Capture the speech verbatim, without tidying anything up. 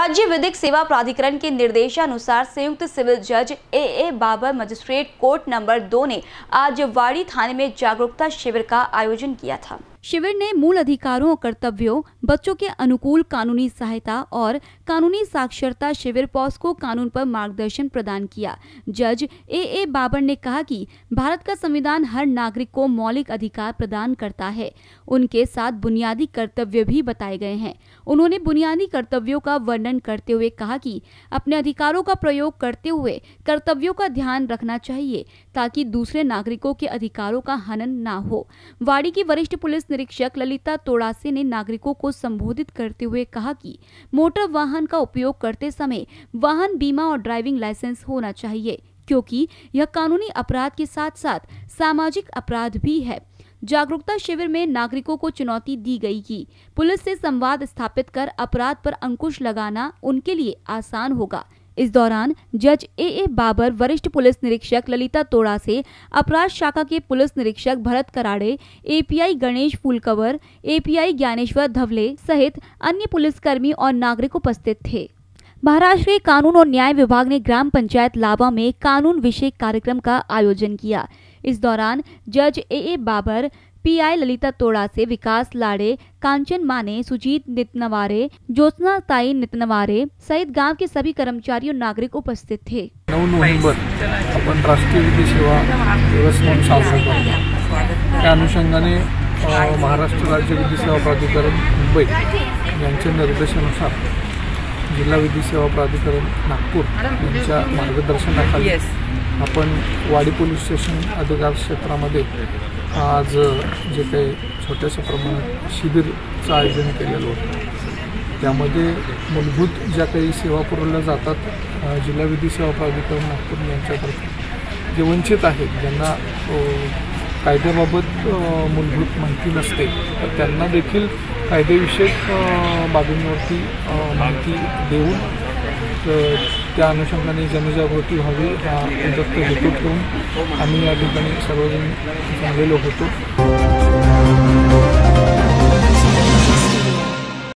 राज्य विधिक सेवा प्राधिकरण के निर्देशानुसार संयुक्त सिविल जज A A Babar magistrate court number दो ने आज वाड़ी थाने में जागरूकता शिविर का आयोजन किया था। शिविर ने मूल अधिकारों और कर्तव्यों, बच्चों के अनुकूल कानूनी सहायता और कानूनी साक्षरता शिविर पॉस्को कानून पर मार्गदर्शन प्रदान किया। जज ए ए बाबर ने कहा कि भारत का संविधान हर नागरिक को मौलिक अधिकार प्रदान करता है। उनके साथ बुनियादी कर्तव्य भी बताए गए हैं। उन्होंने बुनियादी कर्तव्यों का वर्णन करते हुए कहा कि अपने अधिकारों का प्रयोग करते हुए कर्तव्यों का ध्यान रखना चाहिए ताकि दूसरे नागरिकों के अधिकारों का हनन न हो। वाड़ी की वरिष्ठ पुलिस निरीक्षक ललिता तोड़ासे ने नागरिकों को संबोधित करते हुए कहा कि मोटर वाहन का उपयोग करते समय वाहन बीमा और ड्राइविंग लाइसेंस होना चाहिए, क्योंकि यह कानूनी अपराध के साथ साथ सामाजिक अपराध भी है। जागरूकता शिविर में नागरिकों को चुनौती दी गई कि पुलिस से संवाद स्थापित कर अपराध पर अंकुश लगाना उनके लिए आसान होगा। इस दौरान जज ए ए बाबर, वरिष्ठ पुलिस निरीक्षक ललिता तोड़ासे, अपराध शाखा के पुलिस निरीक्षक Bharat Karade, A P I Ganesh Phulkawar, A P I Dnyaneshwar Dhawale सहित अन्य पुलिसकर्मी और नागरिक उपस्थित थे। महाराष्ट्र के कानून और न्याय विभाग ने ग्राम पंचायत लावा में कानून विषय कार्यक्रम का आयोजन किया। इस दौरान जज A A Babar, P I Lalita Todase, Vikas Lade, Kanchan माने, सुजीत नितनवारे, ज्योत्सना ताई नितनवारे सहित गांव के सभी कर्मचारी और नागरिक उपस्थित थे। नऊ नोव्हेंबर आपण राष्ट्रीय विधी सेवा दिवस म्हणून साजरा करतो। त्या अनुषंगाने महाराष्ट्र राज्य विधी सेवा प्राधिकरण मुंबई यांच्या निर्देशानुसार जिल्हा विधी सेवा प्राधिकरण नागपूर यांच्या मार्गदर्शनाखाली आपण वाडी पोलीस स्टेशन अधिकार क्षेत्रामध्ये आज जे काही छोट्याशा प्रमाणात शिबिरचं आयोजन केलेलं होतं, त्यामध्ये मूलभूत ज्या काही सेवा पुरवल्या जातात जिल्हा विधी सेवा प्राधिकरण नागपूर यांच्यातर्फे जे वंचित आहेत, ज्यांना कायद्याबाबत मूलभूत माहिती नसते, तर त्यांना देखील कायदेविषयक बाबींवरती माहिती देऊन त्या अनुषंगाने जनजागृती व्हावी हा उद्देश हेतू ठेवून आम्ही या ठिकाणी सर्वजण जमलेलो होतो।